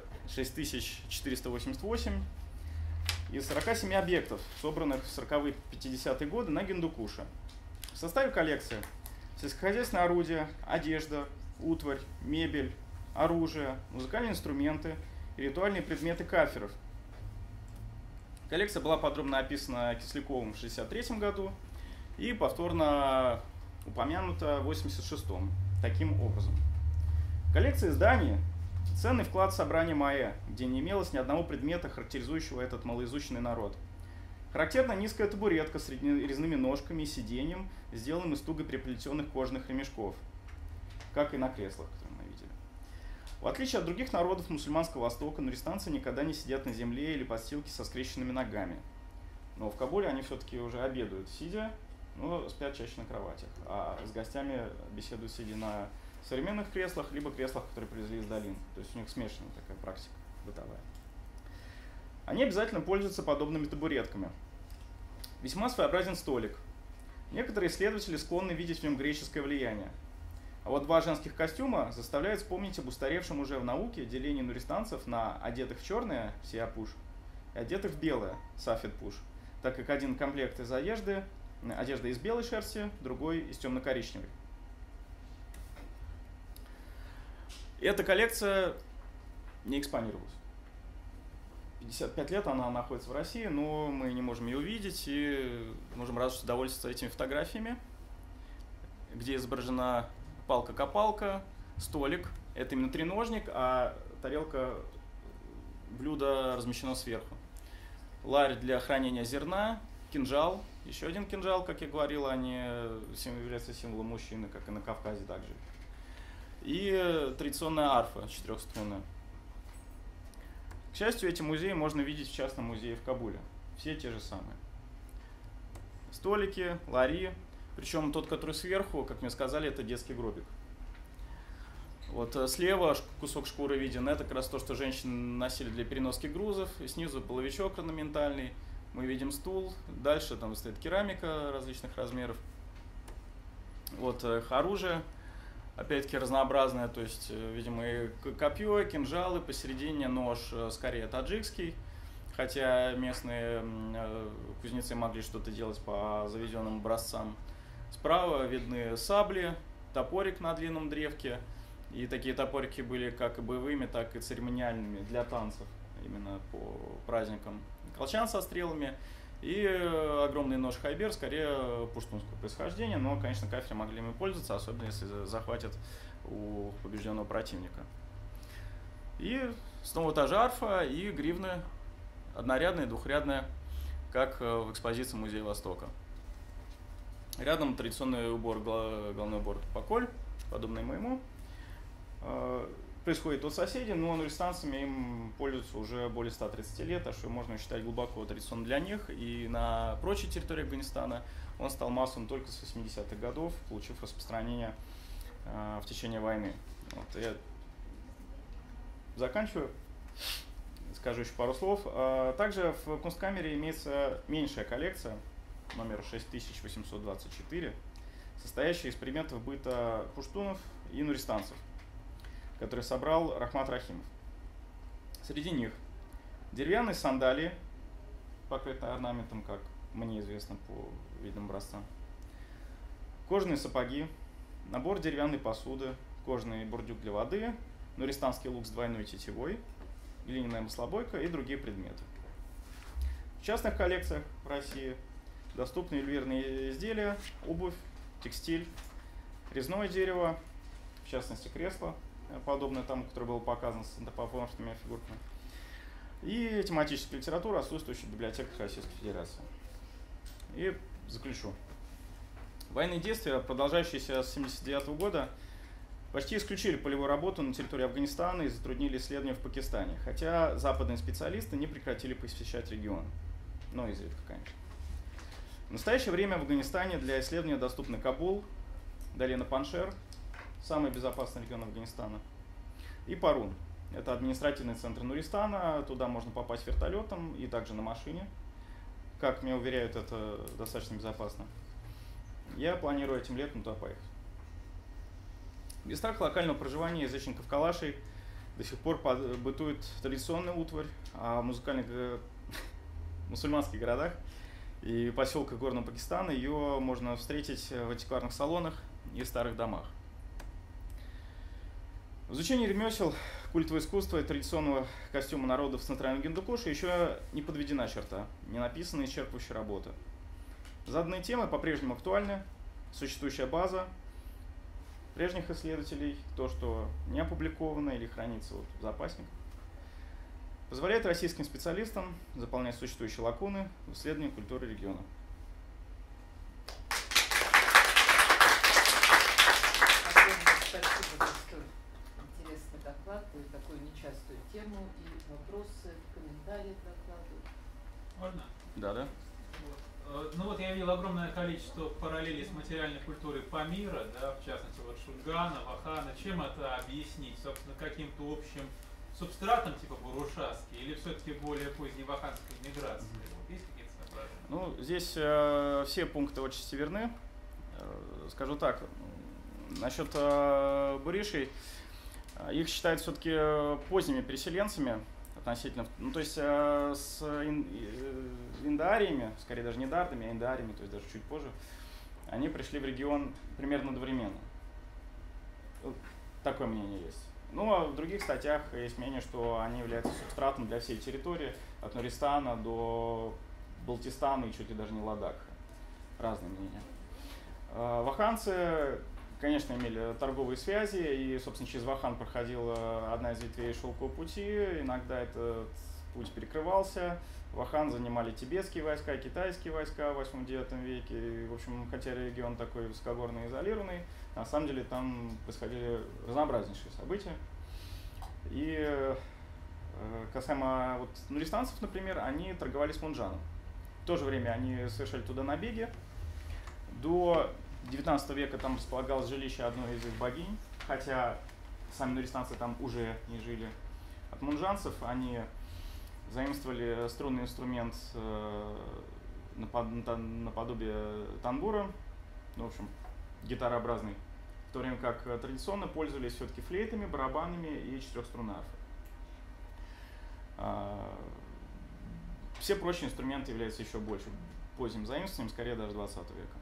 6488 из 47 объектов, собранных в 40-50-е годы на Гиндукуше. В составе коллекции сельскохозяйственные орудия, одежда, утварь, мебель, оружие, музыкальные инструменты и ритуальные предметы кафиров. Коллекция была подробно описана Кисляковым в 1963 году и повторно упомянута в 1986 таким образом. Коллекция изданий – ценный вклад в собрание Маэ, где не имелось ни одного предмета, характеризующего этот малоизученный народ. Характерна низкая табуретка с резными ножками и сиденьем, сделанным из туго переплетенных кожаных ремешков, как и на креслах, которые мы видели. В отличие от других народов мусульманского Востока, нуристанцы никогда не сидят на земле или подстилке со скрещенными ногами. Но в Кабуле они все-таки уже обедают сидя, но спят чаще на кроватях, а с гостями беседуют сидя на современных креслах, либо креслах, которые привезли из долин. То есть у них смешанная такая практика бытовая. Они обязательно пользуются подобными табуретками. Весьма своеобразен столик. Некоторые исследователи склонны видеть в нем греческое влияние. А вот 2 женских костюма заставляют вспомнить об устаревшем уже в науке делении нуристанцев на одетых в черное сияпуш и одетых в белое сафедпуш, так как один комплект из одежда из белой шерсти, другой из темно-коричневой. Эта коллекция не экспонировалась. 55 лет она находится в России, но мы не можем ее увидеть и можем разве что довольствоваться этими фотографиями, где изображена палка-копалка, столик, это именно треножник, а тарелка, блюдо размещено сверху. Ларь для хранения зерна, кинжал, еще один кинжал, как я говорил, они являются символом мужчины, как и на Кавказе также. И традиционная арфа 4-струнная. К счастью, эти музеи можно видеть в частном музее в Кабуле. Все те же самые. Столики, лари. Причем тот, который сверху, как мне сказали, это детский гробик. Вот слева кусок шкуры виден. Это как раз то, что женщины носили для переноски грузов. И снизу половичок орнаментальный. Мы видим стул. Дальше там стоит керамика различных размеров. Вот их оружие. Опять-таки разнообразное, то есть, видимо, и копье, и кинжалы, посередине нож скорее таджикский, хотя местные кузнецы могли что-то делать по заведенным образцам. Справа видны сабли, топорик на длинном древке, и такие топорики были как и боевыми, так и церемониальными для танцев, именно по праздникам. Колчан со стрелами И огромный нож хайбер, скорее пуштунского происхождения, но, конечно, кафиры могли ими пользоваться, особенно если захватят у побежденного противника. И снова та же арфа и гривны, однорядная, двухрядная, как в экспозиции Музея Востока. Рядом традиционный убор, головной убор поколь, подобный моему. Происходит от соседей, но нуристанцами им пользуются уже более 130 лет, так что можно считать глубоко традиционным для них. И на прочей территории Афганистана он стал массовым только с 80-х годов, получив распространение в течение войны. Вот, я заканчиваю, скажу еще пару слов. Также в Кунсткамере имеется меньшая коллекция, номер 6824, состоящая из предметов быта пуштунов и нуристанцев, который собрал Рахмат Рахимов. Среди них деревянные сандалии, покрытые орнаментом, как мне известно по видным образцам, кожаные сапоги, набор деревянной посуды, кожаный бурдюк для воды, нуристанский лук с двойной тетивой, глиняная маслобойка и другие предметы. В частных коллекциях в России доступны ювелирные изделия, обувь, текстиль, резное дерево, в частности кресло, подобное тому, которое было показано с антропоморфными фигурками, и тематическая литература, отсутствующая в библиотеках Российской Федерации. И заключу. Военные действия, продолжающиеся с 1979 года, почти исключили полевую работу на территории Афганистана и затруднили исследования в Пакистане, хотя западные специалисты не прекратили посещать регион, но изредка, конечно. В настоящее время в Афганистане для исследования доступны Кабул, долина Паншер, самый безопасный регион Афганистана, и Парун. Это административный центр Нуристана, туда можно попасть вертолетом и также на машине. Как меня уверяют, это достаточно безопасно. Я планирую этим летом туда поехать. В местах локального проживания язычников калашей до сих пор бытует традиционный утварь, а в мусульманских городах и поселках Горного Пакистана ее можно встретить в антикварных салонах и старых домах. В изучении ремесел, культового искусства и традиционного костюма народов Центрального Гиндукуша еще не подведена черта, не написана исчерпывающая работа. Заданные темы по-прежнему актуальны, существующая база прежних исследователей, то, что не опубликовано или хранится в запасниках, позволяет российским специалистам заполнять существующие лакуны в исследовании культуры региона. Спасибо за столь интересный доклад и такую нечастую тему, и вопросы, комментарии к докладу. Можно? Да. Ну вот я видел огромное количество параллелей с материальной культурой Памира, да, в частности вот Шульгана, Вахана. Чем это объяснить? Собственно, каким-то общим субстратом типа бурушаски или все-таки более поздней ваханской миграции? Вот есть какие-то соображения? Ну, здесь все пункты очень верны. Скажу так, насчет буришей, их считают все-таки поздними переселенцами относительно, ну, то есть с индоариями, скорее даже не дартами, а индоариями, то есть даже чуть позже, они пришли в регион примерно одновременно. Такое мнение есть. Ну, а в других статьях есть мнение, что они являются субстратом для всей территории, от Нуристана до Балтистана и чуть ли даже не Ладакха. Разные мнения. Ваханцы, конечно, имели торговые связи, и, собственно, через Вахан проходила одна из ветвей шелкового пути. Иногда этот путь перекрывался. Вахан занимали тибетские войска, китайские войска в 8-9 веке. И, в общем, хотя регион такой высокогорный и изолированный, на самом деле там происходили разнообразнейшие события. И касаемо вот нуристанцев, например, они торговали с Мунджаном. В то же время они совершали туда набеги. До 19 века там располагалось жилище одной из их богинь, хотя сами нуристанцы там уже не жили. От мунджанцев они заимствовали струнный инструмент наподобие танбура, ну, в общем, гитарообразный, в то время как традиционно пользовались все-таки флейтами, барабанами и четырехструнной арфой. Все прочие инструменты являются еще больше поздним заимствованием, скорее даже 20 века.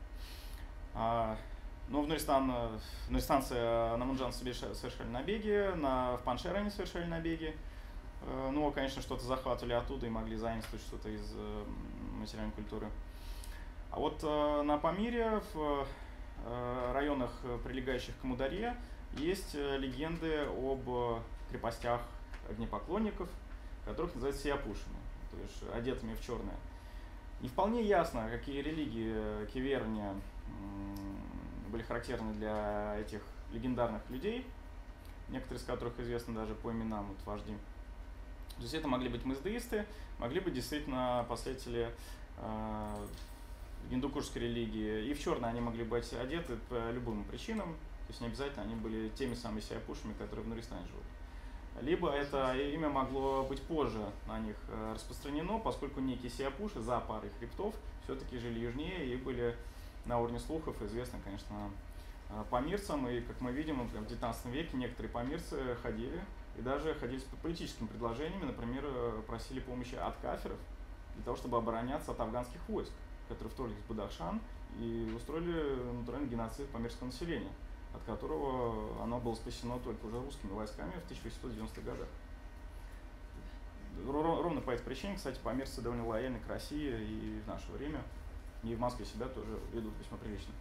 Но в нуристанцы на мунджанцы совершали набеги, в Паншер они совершали набеги. Ну, конечно, что-то захватывали оттуда и могли заимствовать что-то из материальной культуры. А вот на Памире, в районах, прилегающих к Амударье, есть легенды об крепостях огнепоклонников, которых называют сияпушами, то есть одетыми в черное. Не вполне ясно, какие религии, какие верования были характерны для этих легендарных людей, некоторые из которых известны даже по именам, вот вожди. То есть это могли быть мыздеисты, могли быть действительно последователи гиндукушской религии. И в черное они могли быть одеты по любым причинам, то есть не обязательно они были теми самыми сияпушами, которые в Нуристане живут. Либо это имя могло быть позже на них распространено, поскольку некие сияпуши за парой хребтов все-таки жили южнее и были на уровне слухов известны, конечно, памирцам. И, как мы видим, в 19 веке некоторые памирцы ходили, и даже ходили с политическими предложениями, например, просили помощи от кафиров для того, чтобы обороняться от афганских войск, которые вторглись в Бадахшан и устроили натуральный геноцид памирского населения, от которого оно было спасено только уже русскими войсками в 1890-х годах. Ровно по этой причине, кстати, памирцы довольно лояльны к России и в наше время, и в Москве себя тоже ведут весьма прилично.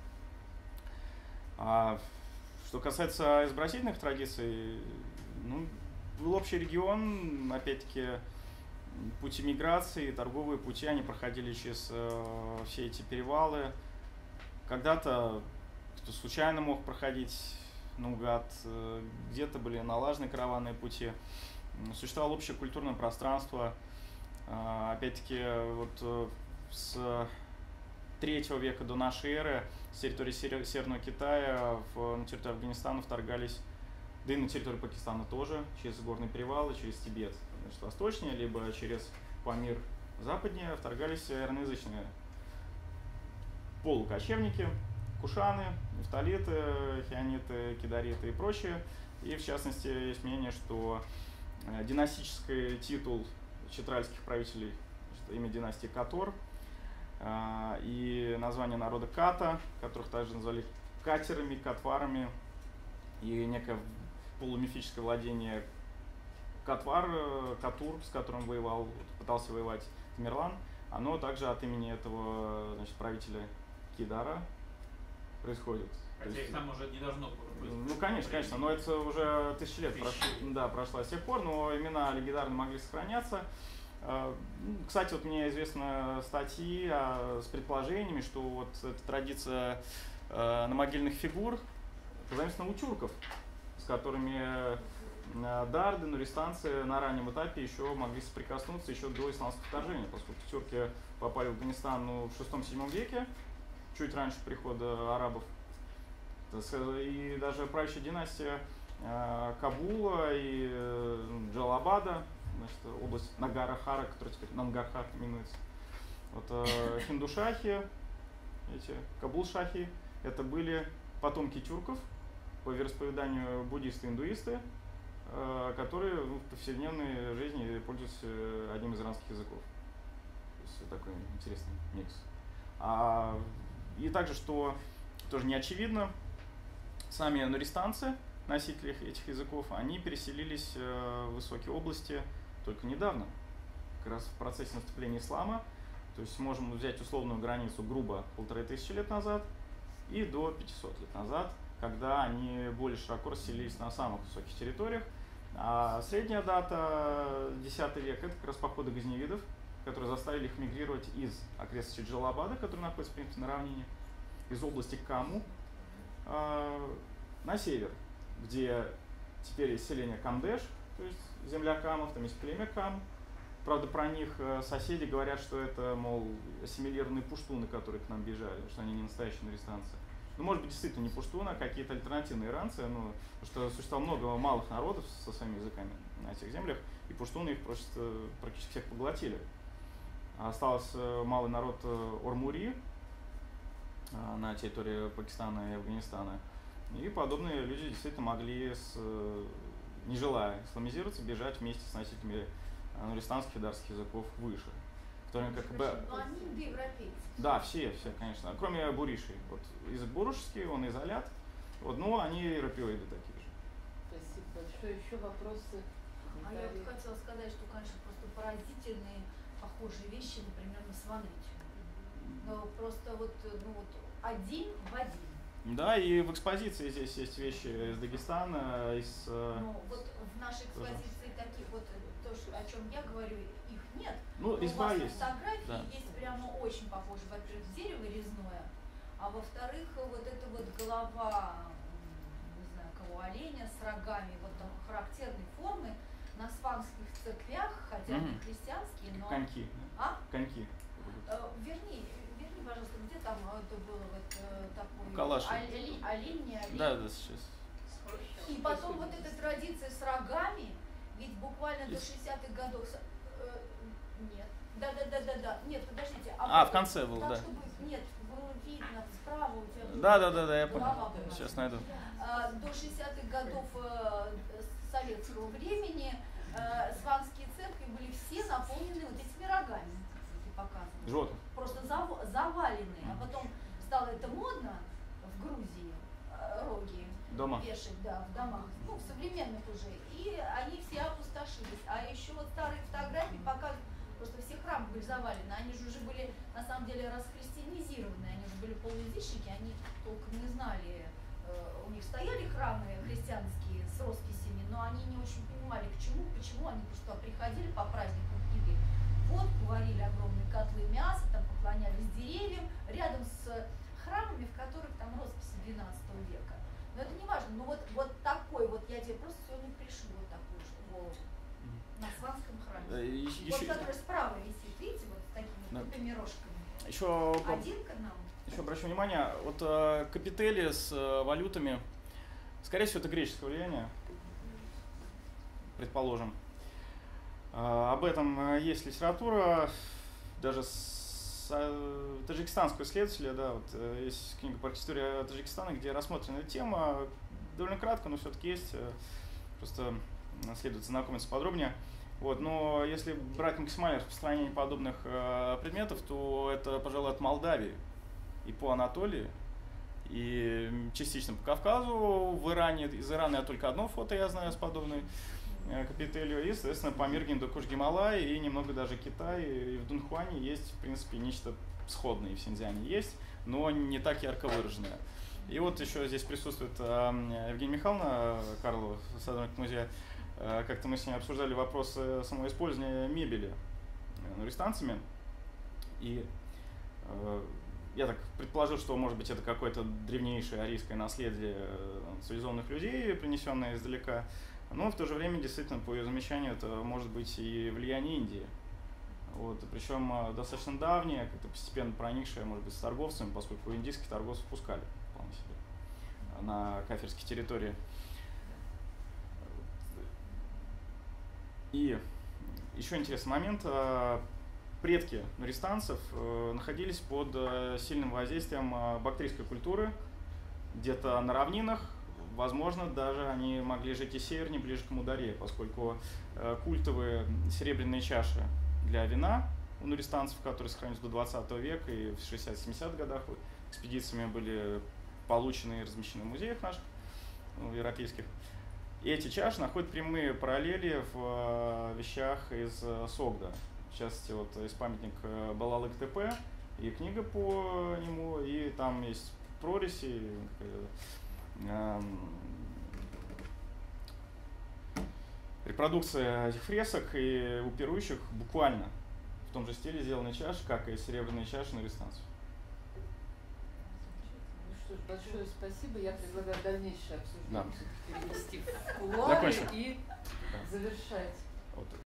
А что касается изобразительных традиций, ну, был общий регион, опять-таки, пути миграции, торговые пути, они проходили через все эти перевалы. Когда-то кто случайно мог проходить наугад, где-то были налажены караванные пути. Существовало общее культурное пространство. Опять-таки, вот с 3 века до нашей эры с территории Северного Китая на территорию Афганистана вторгались, да и на территорию Пакистана тоже, через горные перевалы, через Тибет, значит, восточнее, либо через Памир западнее вторгались иноязычные полукочевники, кушаны, нефталиты, хиониты, кидариты и прочие. И в частности есть мнение, что династический титул читральских правителей, значит, имя династии Катор, и название народа Ката, которых также назвали катерами, катварами, и некое полумифическое владение Катвар, Катур, с которым пытался воевать Тамерлан, оно также от имени этого, значит, правителя Кидара происходит. Хотя их там уже не должно было быть. Ну, конечно, но это уже 1000 лет прошло с тех пор, но имена легендарные могли сохраняться. Кстати, вот мне известны статьи с предположениями, что вот эта традиция намогильных фигур позаимствована у тюрков, с которыми дарды, нуристанцы на раннем этапе еще могли соприкоснуться еще до исламского вторжения, поскольку тюрки попали в Афганистан в 6-7 веке, чуть раньше прихода арабов. И даже правящая династия Кабула и Джалабада, значит, область Нагара-Хара, которая теперь Нангархар именуется. Вот хиндушахи, эти кабул-шахи, это были потомки тюрков по вероисповеданию буддисты-индуисты, которые в повседневной жизни пользуются одним из иранских языков. То есть такой интересный микс. И также, что тоже не очевидно, сами нуристанцы, носители этих языков, они переселились в высокие области только недавно, как раз в процессе наступления ислама. То есть можем взять условную границу грубо 1500 лет назад и до 500 лет назад, когда они более широко расселились на самых высоких территориях. А средняя дата, 10 век, это как раз походы газневидов, которые заставили их мигрировать из окрестностей Джалабада, который находится, в принципе, на равнине, из области Каму, на север, где теперь есть селение Камдеш, то есть земля камов, там есть племя Кам. Правда, про них соседи говорят, что это, мол, ассимилированные пуштуны, которые к нам бежали, что они не настоящие нуристанцы. Ну, может быть, действительно не пуштуны, а какие-то альтернативные иранцы, ну, потому что существовало много малых народов со своими языками на этих землях, и пуштуны их просто практически всех поглотили. Остался малый народ Ормури на территории Пакистана и Афганистана. И подобные люди действительно могли, не желая исламизироваться, бежать вместе с носителями нуристанских и дарских языков выше. Которые как бы... Но они индоевропейцы. Да, все, конечно. Кроме буришей. Вот язык бурушский, он изолят. Вот, но они европеоиды такие же. Спасибо большое. Еще вопросы? А я вот хотела сказать, что, конечно, просто поразительные похожие вещи, например, на Сванетию. Но просто вот, ну вот один в один. Да, и в экспозиции здесь есть вещи из Дагестана, из... Ну, вот в нашей экспозиции таких вот, то, о чем я говорю, их нет. Ну, но изба у вас есть. фотографии Да. есть прямо очень похожие. Во-первых, дерево резное, а во-вторых, вот эта вот голова, не знаю, кого, оленя с рогами, вот там характерной формы на сванских церквях, хотя они христианские, но... Коньки. А? Коньки. Верни, пожалуйста, где там это было вот такой Калаши. олень, не олень. Да, сейчас. И потом вот эта традиция с рогами, ведь буквально до 60-х годов... Нет. Да. Нет, подождите. В конце был, так, да. Чтобы, нет, было видно, справа у тебя... Да, я понял. Сейчас найду. До 60-х годов советского времени сванские церкви были все наполнены вот этими рогами, показаны. Животных. Просто заваленные. А потом стало это модно в Грузии, роги Дома. вешать, да, в домах, ну, в современных уже. И они все опустошились. А еще вот старые фотографии показывают, просто все храмы были завалены. Они же уже были, на самом деле, расхристианизированы. Они же были полуязычники, они толком не знали. У них стояли храмы христианские с росписями, но они не очень понимали, к чему, почему они просто приходили по праздникам, пили водку, варили огромные котлы мяса, там поклонялись деревьям, рядом с храмами, в которых там росписи 12 века. Но это не важно, но вот такой вот, я тебе просто сегодня пришлю вот такую же голову на сванском храме. Вот который справа висит, видите, вот с такими тупыми рожками. Еще Один к одному. Еще обращу внимание, вот капители с валютами, скорее всего, это греческое влияние, предположим. Об этом есть литература, даже таджикистанского исследователя, да, вот есть книга по истории Таджикистана, где рассмотрена эта тема, довольно кратко, но все-таки есть, просто следует знакомиться подробнее. Вот, но если брать максимальное распространение подобных предметов, то это, пожалуй, от Молдавии и по Анатолии, и частично по Кавказу, в Иране. Из Ирана я только одно фото я знаю с подобной капителью, и, соответственно, Памир, Гиндукуш, Гималай, и немного даже Китай, и в Дунхуане есть, в принципе, нечто сходное, и в Синьцзяне есть, но не так ярко выраженное. И вот еще здесь присутствует Евгения Михайловна Карлова, сотрудник музея. Как-то мы с ней обсуждали вопросы самого использования мебели нуристанцами, и я так предположил, что, может быть, это какое-то древнейшее арийское наследие цивилизованных людей, принесенное издалека, но в то же время, действительно, по ее замечанию, это может быть и влияние Индии. Вот, причем достаточно давнее, как-то постепенно проникшее, может быть, с торговцами, поскольку индийских торговцев пускали вполне себе на кафирские территории. И еще интересный момент. Предки нуристанцев находились под сильным воздействием бактрийской культуры, где-то на равнинах. Возможно, даже они могли жить и севернее, ближе к Мударе, поскольку культовые серебряные чаши для вина у нуристанцев, которые сохранились до 20 века и в 60-70-х годах экспедициями были получены и размещены в музеях наших, европейских. И эти чаши находят прямые параллели в вещах из Согда. В частности, вот есть памятник Балалык-ТП и книга по нему, и там есть прореси, репродукция этих фресок, и у пирующих буквально в том же стиле сделаны чаши, как и серебряные чаши нуристанцев. Ну что ж, большое спасибо. Я предлагаю дальнейшее обсуждение перевести в кулуары Закончим. и завершать. Вот.